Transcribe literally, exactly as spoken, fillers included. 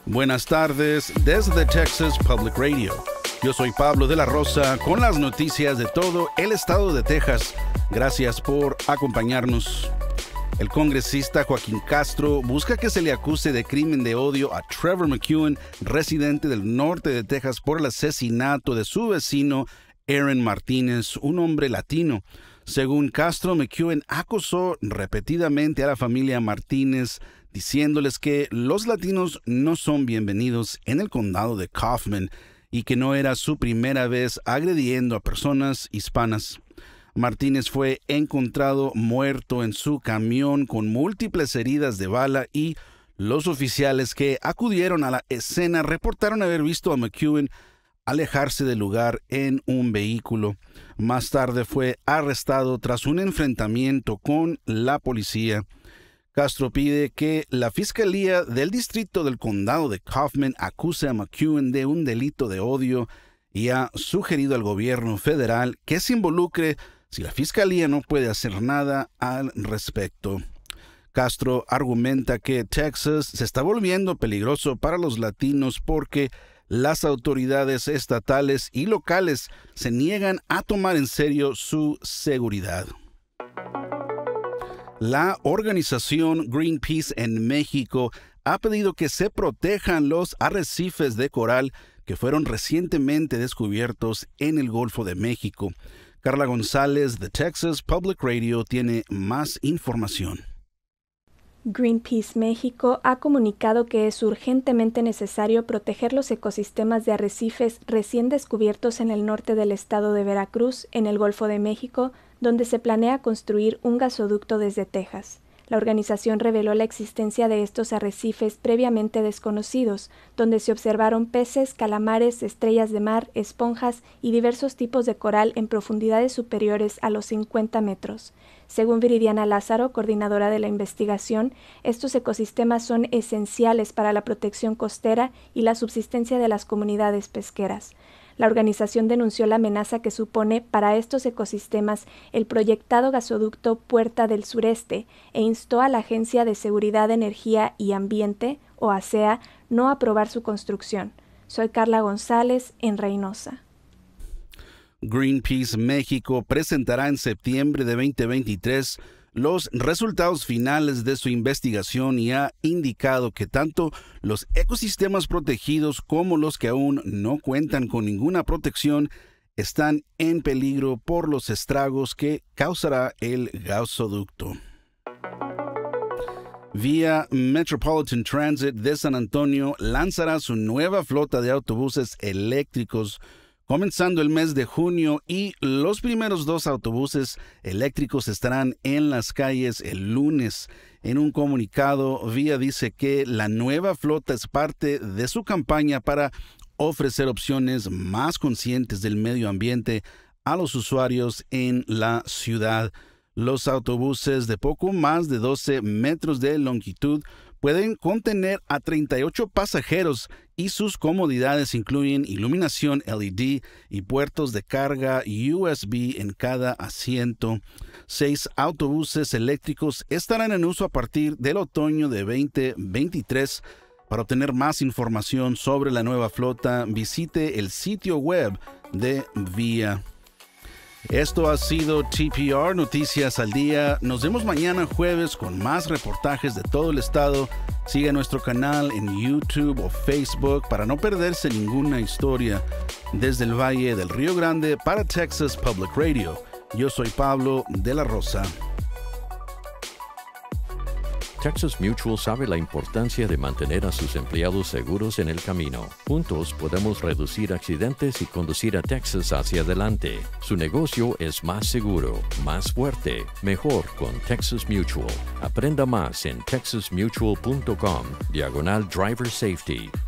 Buenas tardes desde Texas Public Radio. Yo soy Pablo de la Rosa con las noticias de todo el estado de Texas. Gracias por acompañarnos. El congresista Joaquín Castro busca que se le acuse de crimen de odio a Trevor McEwen, residente del norte de Texas, por el asesinato de su vecino Aaron Martínez, un hombre latino. Según Castro, McEwen acosó repetidamente a la familia Martínez, diciéndoles que los latinos no son bienvenidos en el condado de Kaufman y que no era su primera vez agrediendo a personas hispanas. Martínez fue encontrado muerto en su camión con múltiples heridas de bala y los oficiales que acudieron a la escena reportaron haber visto a McEwen alejarse del lugar en un vehículo. Más tarde fue arrestado tras un enfrentamiento con la policía. Castro pide que la Fiscalía del Distrito del Condado de Kaufman acuse a McEwen de un delito de odio y ha sugerido al gobierno federal que se involucre si la Fiscalía no puede hacer nada al respecto. Castro argumenta que Texas se está volviendo peligroso para los latinos porque las autoridades estatales y locales se niegan a tomar en serio su seguridad. La organización Greenpeace en México ha pedido que se protejan los arrecifes de coral que fueron recientemente descubiertos en el Golfo de México. Carla González de Texas Public Radio tiene más información. Greenpeace México ha comunicado que es urgentemente necesario proteger los ecosistemas de arrecifes recién descubiertos en el norte del estado de Veracruz, en el Golfo de México, donde se planea construir un gasoducto desde Texas. La organización reveló la existencia de estos arrecifes previamente desconocidos, donde se observaron peces, calamares, estrellas de mar, esponjas y diversos tipos de coral en profundidades superiores a los cincuenta metros. Según Viridiana Lázaro, coordinadora de la investigación, estos ecosistemas son esenciales para la protección costera y la subsistencia de las comunidades pesqueras. La organización denunció la amenaza que supone para estos ecosistemas el proyectado gasoducto Puerta del Sureste e instó a la Agencia de Seguridad de Energía y Ambiente, o ASEA, no aprobar su construcción. Soy Carla González, en Reynosa. Greenpeace México presentará en septiembre de veinte veintitrés los resultados finales de su investigación y ha indicado que tanto los ecosistemas protegidos como los que aún no cuentan con ninguna protección están en peligro por los estragos que causará el gasoducto. Via Metropolitan Transit de San Antonio lanzará su nueva flota de autobuses eléctricos comenzando el mes de junio, y los primeros dos autobuses eléctricos estarán en las calles el lunes. En un comunicado, Via dice que la nueva flota es parte de su campaña para ofrecer opciones más conscientes del medio ambiente a los usuarios en la ciudad. Los autobuses de poco más de doce metros de longitud pueden contener a treinta y ocho pasajeros y sus comodidades incluyen iluminación L E D y puertos de carga U S B en cada asiento. Seis autobuses eléctricos estarán en uso a partir del otoño de veinte veintitrés. Para obtener más información sobre la nueva flota, visite el sitio web de Via. Esto ha sido T P R Noticias al Día. Nos vemos mañana jueves con más reportajes de todo el estado. Siga nuestro canal en YouTube o Facebook para no perderse ninguna historia. Desde el Valle del Río Grande para Texas Public Radio, yo soy Pablo de la Rosa. Texas Mutual sabe la importancia de mantener a sus empleados seguros en el camino. Juntos podemos reducir accidentes y conducir a Texas hacia adelante. Su negocio es más seguro, más fuerte, mejor con Texas Mutual. Aprenda más en texas mutual punto com, diagonal driver safety.